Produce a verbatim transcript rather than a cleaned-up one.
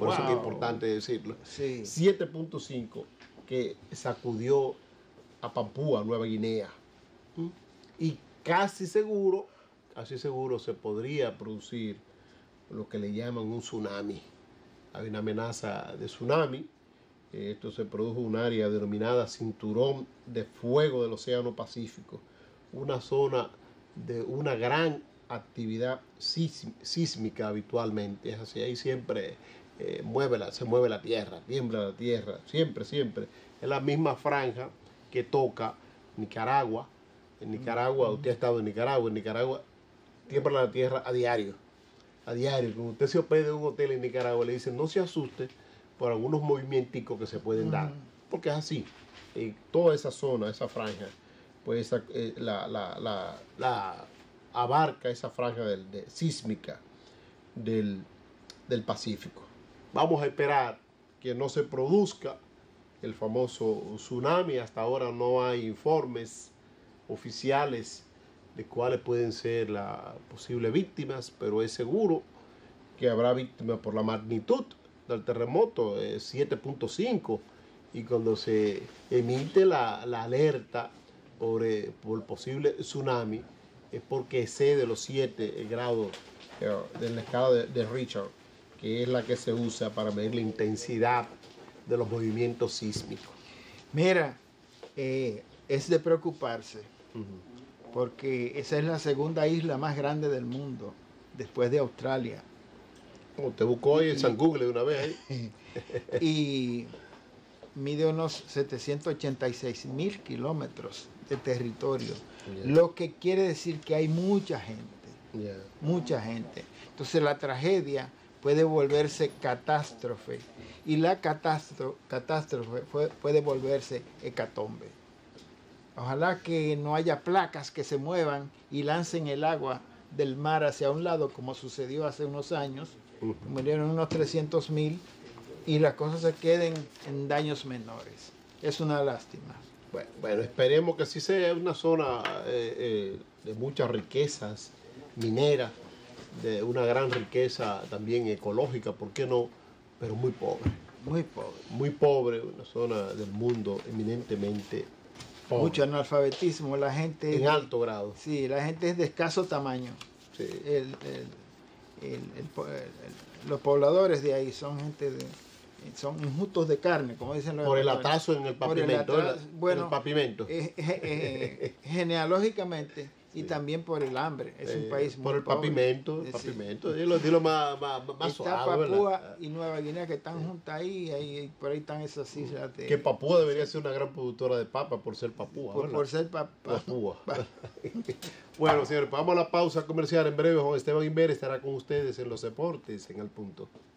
por wow. eso es que es importante decirlo. Sí. siete punto cinco que sacudió a Papúa Nueva Guinea. ¿Mm? Y casi seguro, casi seguro se podría producir lo que le llaman un tsunami. Hay una amenaza de tsunami. Esto se produjo en un área denominada Cinturón de Fuego del Océano Pacífico, una zona de una gran actividad sísmica habitualmente. Es así, ahí siempre eh, mueve la, se mueve la tierra, tiembla la tierra, siempre, siempre. Es la misma franja que toca Nicaragua. En Nicaragua, usted ha estado en Nicaragua, en Nicaragua tiembla la tierra a diario, a diario. Cuando usted se hospeda en un hotel en Nicaragua, le dicen no se asuste por algunos movimientos que se pueden dar, porque es así. En toda esa zona, esa franja, pues esa, eh, la, la, la, la abarca esa franja del, de, sísmica del, del Pacífico. Vamos a esperar que no se produzca el famoso tsunami. Hasta ahora no hay informes oficiales de cuáles pueden ser las posibles víctimas, pero es seguro que habrá víctimas por la magnitud del terremoto, eh, siete punto cinco, y cuando se emite la, la alerta por, eh, por posible tsunami es porque excede los siete grados eh, de la escala de, de Richter, que es la que se usa para medir la intensidad de los movimientos sísmicos. Mira, eh, es de preocuparse, uh-huh. porque esa es la segunda isla más grande del mundo, después de Australia. Como te buscó ahí en San Google de una vez. ¿eh? Y mide unos setecientos ochenta y seis mil kilómetros de territorio, yeah. lo que quiere decir que hay mucha gente, yeah. mucha gente. Entonces la tragedia puede volverse catástrofe y la catástrofe, catástrofe puede volverse hecatombe. Ojalá que no haya placas que se muevan y lancen el agua del mar hacia un lado, como sucedió hace unos años. Uh-huh. Murieron unos trescientos mil y las cosas se queden en daños menores. Es una lástima. Bueno, bueno esperemos que sí sea una zona eh, eh, de muchas riquezas mineras, de una gran riqueza también ecológica, ¿por qué no? Pero muy pobre. Muy pobre. Muy pobre, una zona del mundo eminentemente pobre. Mucho analfabetismo, la gente... En alto grado. Sí, la gente es de escaso tamaño. Sí. El, el, el, el, el, los pobladores de ahí son gente de... son injustos de carne, como dicen los... Por el atazo en el pavimento. El atraso, bueno, en el pavimento. Eh, eh, eh, genealógicamente y sí. también por el hambre. Es un eh, país muy Por el pobre. pavimento, el pavimento. Sí. Dilo, dilo más, más, más Está suave, Papúa ¿verdad? y Nueva Guinea que están juntas ahí, ahí, por ahí están esas islas. De, que Papúa debería ser una gran productora de papa por ser Papúa, Por, por ser pa, pa, Papúa. Bueno, señores, vamos a la pausa comercial. En breve Juan Esteban Inver estará con ustedes en los deportes en El Punto.